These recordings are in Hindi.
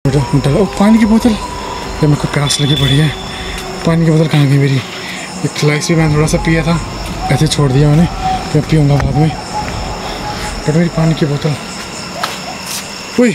ओ पानी की बोतल, ये मेरे को प्यास लगी पड़ी है। पानी की बोतल कहाँ गई मेरी? एक स्लाइस भी मैंने थोड़ा सा पिया था, ऐसे छोड़ दिया मैंने, फिर पीऊँगा बाद में। बट मेरी पानी की बोतल, उई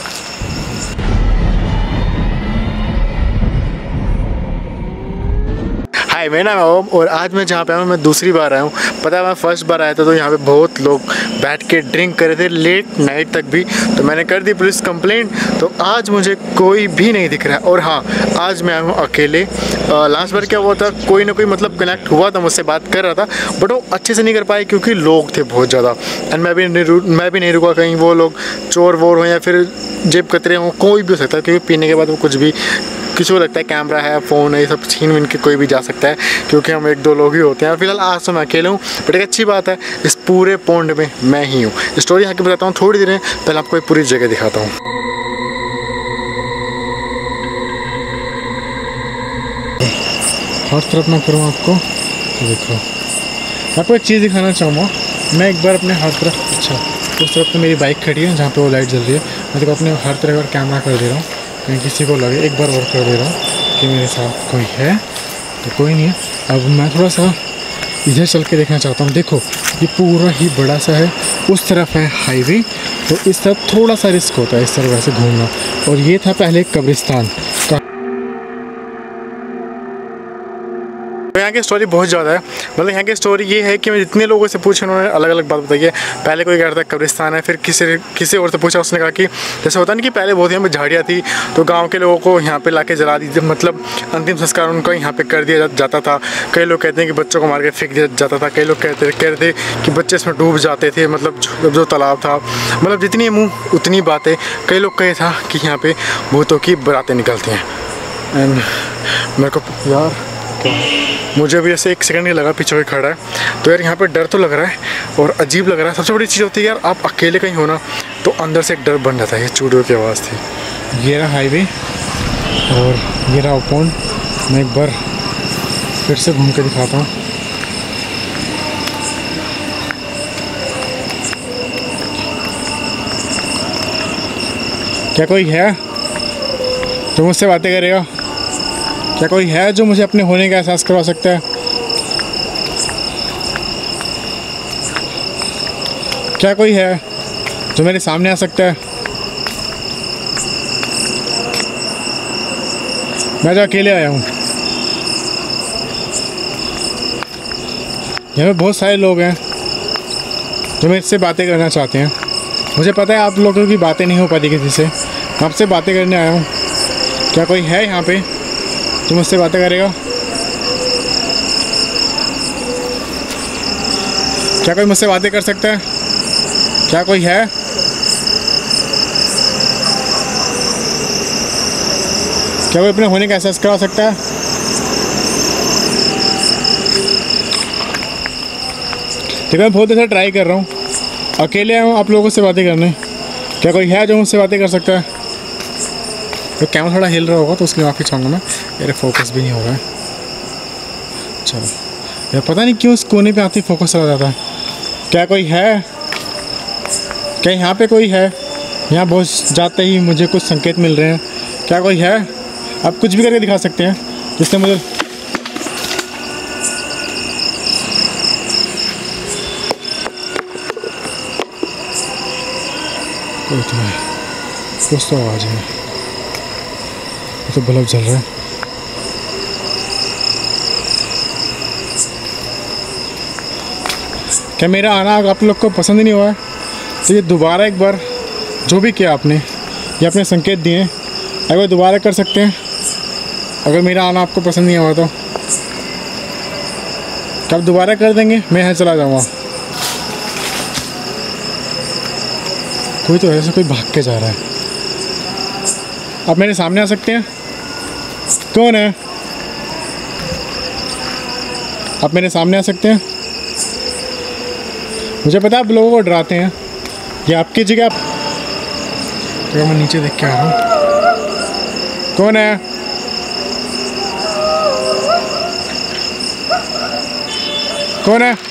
हाय, मेरा नाम ओम और आज मैं जहाँ पे आया हूँ मैं दूसरी बार आया हूँ। पता है मैं फर्स्ट बार आया था तो यहाँ पे बहुत लोग बैठ के ड्रिंक कर रहे थे लेट नाइट तक भी, तो मैंने कर दी पुलिस कंप्लेंट। तो आज मुझे कोई भी नहीं दिख रहा है और हाँ, आज मैं आया हूँ अकेले। लास्ट बार क्या हुआ था, कोई ना कोई मतलब कनेक्ट हुआ था, मुझसे बात कर रहा था, बट वो अच्छे से नहीं कर पाए क्योंकि लोग थे बहुत ज़्यादा। एंड मैं भी नहीं रुका, कहीं वो लोग चोर वोर हों या फिर जेब कतरे हों, कोई भी हो सकता है, क्योंकि पीने के बाद वो कुछ भी किसी को लगता है कैमरा है, फ़ोन है, ये सब छीन विन के कोई भी जा सकता है, क्योंकि हम एक दो लोग ही होते हैं। फिलहाल आज तो मैं अकेले हूँ, बट एक अच्छी बात है इस पूरे पौंड में मैं ही हूँ। स्टोरी यहाँ की बताता हूँ थोड़ी देर में, पहले आपको एक पूरी जगह दिखाता हूँ। हर तरफ मैं करूँ आपको, तो देखो आपको एक चीज़ दिखाना चाहूँगा। मैं एक बार अपने हर तरफ, अच्छा उस तरफ तो मेरी बाइक खड़ी है जहाँ पे वो लाइट जल रही है, मैं देखो अपने हर तरफ और कैमरा कर दे रहा हूँ, कहीं किसी को लगे। एक बार और कर दे रहा हूँ कि मेरे साथ कोई है, तो कोई नहीं है। अब मैं थोड़ा सा इधर चल के देखना चाहता हूँ। देखो ये पूरा ही बड़ा सा है, उस तरफ है हाईवे, तो इस तरफ थोड़ा सा रिस्क होता है इस तरफ वैसे घूमना। और ये था पहले कब्रिस्तान। यहाँ की स्टोरी बहुत ज़्यादा है, मतलब यहाँ की स्टोरी ये है कि मैं जितने लोगों से पूछा उन्होंने अलग अलग बात बताई है। पहले कोई कह रहा था कब्रिस्तान है, फिर किसी और से पूछा, उसने कहा कि जैसे होता नहीं कि पहले बहुत यहाँ पे झाड़ियाँ थी तो गांव के लोगों को यहाँ पे लाके जला दी, मतलब अंतिम संस्कार उनका यहाँ पे कर दिया जाता था। कई लोग कहते हैं कि बच्चों को मार के फेंक दिया जाता था, कई लोग कह रहे थे कि बच्चे इसमें डूब जाते थे, मतलब जो तालाब था। मतलब जितनी मुँह उतनी बातें। कई लोग कहे था कि यहाँ पर भूतों की बारातें निकलती हैं। एंड मेरे को यार मुझे भी ऐसे एक सेकंड नहीं लगा, पीछे कोई खड़ा है तो यार यहाँ पे डर तो लग रहा है और अजीब लग रहा है। सबसे बड़ी चीज़ होती है यार, आप अकेले कहीं हो ना तो अंदर से एक डर बन जाता है। ये चूड़ियों की आवाज़ थी। ये रहा हाईवे और ये रहा पौंड। मैं एक बार फिर से घूम के दिखाता हूँ। क्या कोई है तो मुझसे बातें करेगा? क्या कोई है जो मुझे अपने होने का एहसास करवा सकता है? क्या कोई है जो मेरे सामने आ सकता है? मैं जो अकेले आया हूँ, यहाँ पे बहुत सारे लोग हैं जो मेरे से बातें करना चाहते हैं। मुझे पता है आप लोगों की बातें नहीं हो पाती किसी से, मैं आपसे बातें करने आया हूँ। क्या कोई है यहाँ पे तो मुझसे बातें करेगा? क्या कोई मुझसे बातें कर सकता है? क्या कोई है? क्या कोई अपने होने का एहसास करा सकता है? देखो मैं बहुत देर से ट्राई कर रहा हूँ, अकेले आया हूँ आप लोगों से बातें करने। क्या कोई है जो मुझसे बातें कर सकता है? तो कैमरा थोड़ा हिल रहा होगा तो उसके माफ़ी चाहूँगा मैं, मेरे फोकस भी नहीं हो रहा है। चलो यार, पता नहीं क्यों उस कोने पे आते ही फोकस चला जाता है। क्या कोई है? क्या यहाँ पे कोई है? यहाँ बहुत जाते ही मुझे कुछ संकेत मिल रहे हैं। क्या कोई है? आप कुछ भी करके दिखा सकते हैं जिससे मुझे कुछ तो आवाज़ है। तो बल्ब जल रहा है। क्या मेरा आना आप लोग को पसंद नहीं हुआ है तो ये दोबारा एक बार जो भी किया आपने, ये अपने संकेत दिए, अगर दोबारा कर सकते हैं। अगर मेरा आना आपको पसंद नहीं हुआ तो क्या आप दोबारा कर देंगे? मैं यहाँ चला जाऊँगा। कोई तो ऐसे कोई भाग के जा रहा है। आप मेरे सामने आ सकते हैं? कौन है? आप मेरे सामने आ सकते हैं? मुझे पता है आप लोगों को डराते हैं, ये आपकी जगह। तो मैं नीचे देख के आ रहा हूँ। कौन है? कौन है?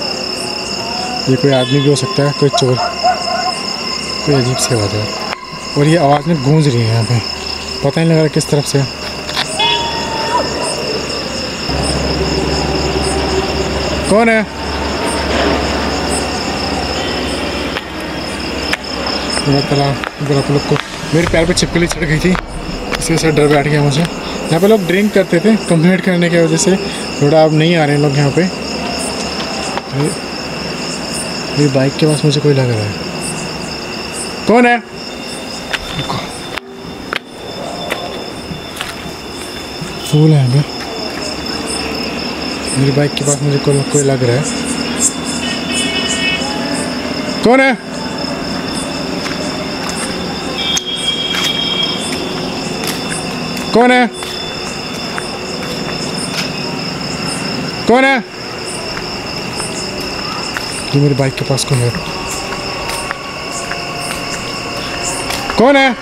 ये कोई आदमी भी हो सकता है, कोई चोर, कोई अजीब सी आवाज़ है। और ये आवाज़ में गूंज रही है यहाँ पे, पता नहीं लग रहा किस तरफ से। कौन है? इधर आप लोग को मेरे पैर पे छिपकली चढ़ गई थी, इसकी वजह से डर बैठ गया मुझे। यहाँ पे लोग ड्रिंक करते थे, कंप्लेंट करने की वजह से थोड़ा अब नहीं आ रहे हैं लोग यहाँ पे। मेरी बाइक के पास मुझे कोई लग रहा है। कौन है? फूल है यहाँ पे। मेरी बाइक के पास मुझे कोई लग रहा है। कौन है? कौन है? कौन है? ये मेरी बाइक के पास कौन है? कौन है?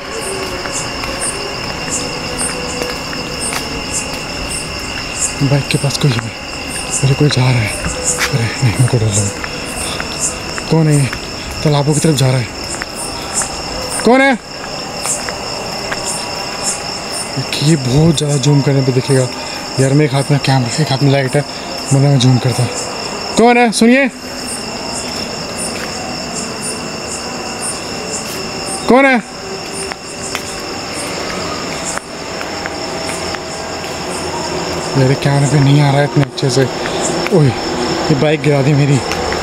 बाइक के पास कोई है, मेरे कोई जा रहा है। अरे नहीं, मेरे को डर लगा। कौन है? तालाबों की तरफ जा रहा है। कौन है? ये बहुत ज़्यादा जूम करने पे दिखेगा यार। मेरे हाथ में कैमरा, एक हाथ में लाइट है, मतलब मैं जूम करता। कौन है? सुनिए, कौन है? मेरे कैमरे पे नहीं आ रहा है इतने अच्छे से। ओए, ये बाइक गिरा दी मेरी।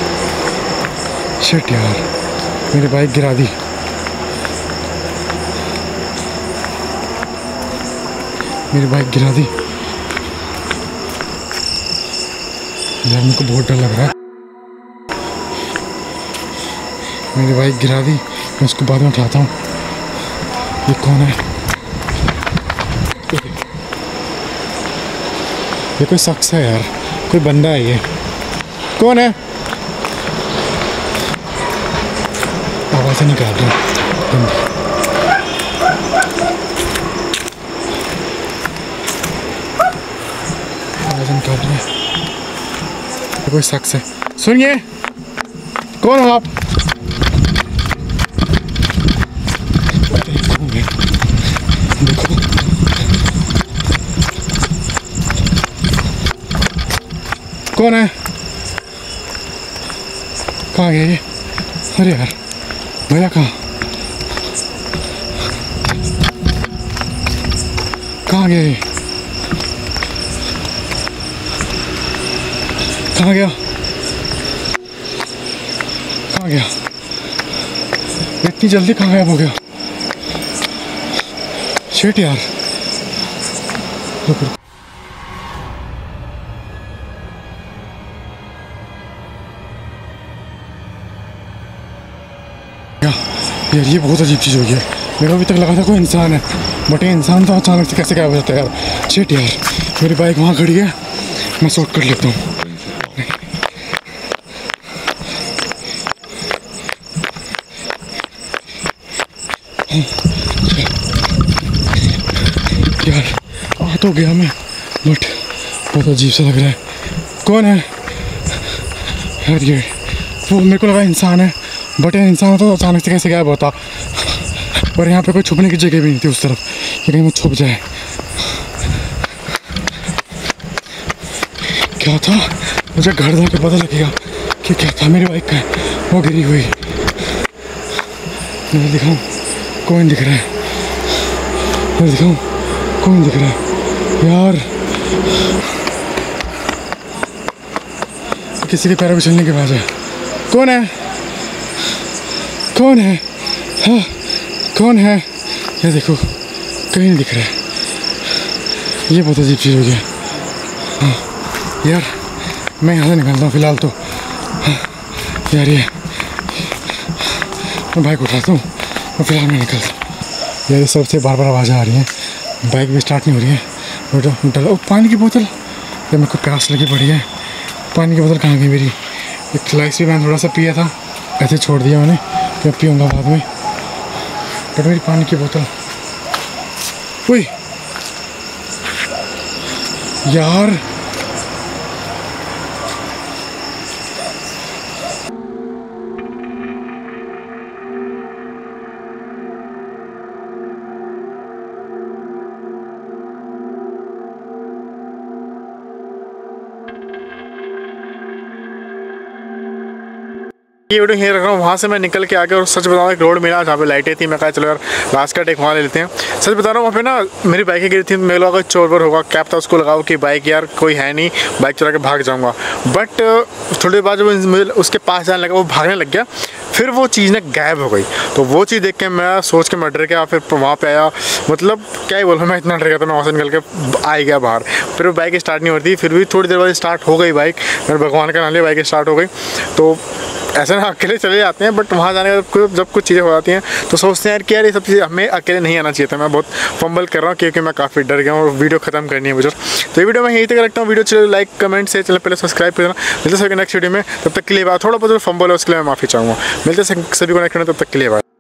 शिट यार, मेरी बाइक गिरा दी। मेरी बाइक गिरा दी यार, मेरे को बहुत डर लग रहा है। मेरी बाइक गिरा दी, मैं उसको बाद में उठाता हूँ। ये कौन है? ये कोई शख्स है यार, कोई बंदा है ये। कौन है? आवाज़ें निकाल रहा है। निकाल रहे हैं, कोई शख्स है। सुनिए, कौन हो आप? देखो, कौन है? कहाँ गया ये? अरे यार, भैया कहाँ गया ये? कहाँ गया? कहाँ गया? इतनी जल्दी कहाँ गायब हो गया? शिट यार। रुक। यार ये बहुत अजीब चीज़ हो गई है। मेरा अभी तक लगा था कोई इंसान है, बट ये इंसान तो अचानक से कैसे गायब हो जाता है यार। शिट यार, मेरी बाइक वहाँ खड़ी है, मैं शॉर्ट कर लेता हूँ। यार आ तो गया मैं, बट बहुत अजीब सा लग रहा है। कौन है यार? ये वो मेरे को लगा इंसान है, बट ये इंसान तो अचानक से कैसे गायब होता। और यहाँ पे कोई छुपने की जगह भी नहीं थी उस तरफ कि कहीं वो छुप जाए। क्या था? मुझे घर जाके पता लगेगा कि क्या था। मेरी बाइक का वो गिरी हुई। मैं दिखाऊँ, कोई नहीं दिख रहा है। मैं दिखाऊँ, कोई नहीं दिख रहा है यार। किसी के पैरों पे चलने के बाद है। कौन है? कौन है? हाँ, कौन है? ये देखो, कहीं नहीं दिख रहा है। ये बहुत अजीब चीज़ हो गया। हाँ यार, मैं यहाँ से निकलता हूँ फ़िलहाल तो। हाँ यार, ये मैं बाइक उठाता हूँ और फिलहाल मैं निकलता हूँ। यार सबसे बार बार आवाज़ें आ रही हैं, बाइक भी स्टार्ट नहीं हो रही है। डर। पानी की बोतल, यार मेरे को प्यास लगी पड़ी है। पानी की बोतल कहाँ गई मेरी? एक स्लाइस भी मैंने थोड़ा सा पिया था, ऐसे छोड़ दिया मैंने, मैं पीऊँगा बाद में। बट मेरी पानी की बोतल, ओए यार, ये वीडियो यहीं रख रहा हूँ। वहाँ से मैं निकल के आ गया और सच बताऊँ एक रोड मिला जहाँ पे लाइटें थी। मैं कहा चलो यार लास्ट का टेक वहाँ ले लेते हैं। सच बता रहा हूँ वहाँ पे ना मेरी बाइक गिरी थी। मेरे लगा चोर वोर होगा, क्या पता उसको लगाओ कि बाइक यार कोई है नहीं, बाइक चला के भाग जाऊँगा। बट थोड़ी देर बाद जब मुझे उसके पास जाने लगा वो भागने लग गया, फिर वो चीज़ ना गायब हो गई। तो वो चीज़ देख के मैं सोच के मैं डर गया। फिर वहाँ पे आया, मतलब क्या ही बोलूँ, मैं इतना डर गया था। मैं वहाँ से निकल के आ गया बाहर। फिर वो बाइक स्टार्ट नहीं होती, फिर भी थोड़ी देर बाद स्टार्ट हो गई बाइक। मेरे भगवान का नाम लिया, बाइक स्टार्ट हो गई। तो ऐसे ना अकेले चले जाते हैं, बट वहाँ जाने के बाद जब कुछ चीज़ें हो जाती हैं तो सोचते हैं यार कि यार ये सब चीज़ें हमें अकेले नहीं आना चाहिए था। मैं बहुत फंबल कर रहा हूँ क्योंकि मैं काफ़ी डर गया हूँ और वीडियो ख़त्म करनी है मुझे। तो ये वीडियो मैं यहीं तक रखता हूँ। वीडियो चलो लाइक कमेंट से चैनल पहले सब्सक्राइब कर देना। मिलते सभी नेक्स्ट वीडियो में, तब तक के लिए बात। थोड़ा बहुत फंबल है उसके लिए मैं माफ़ी चाहूँगा। मिलते सभी को नेक्स्ट वीडियो, तब तक के लिए बात।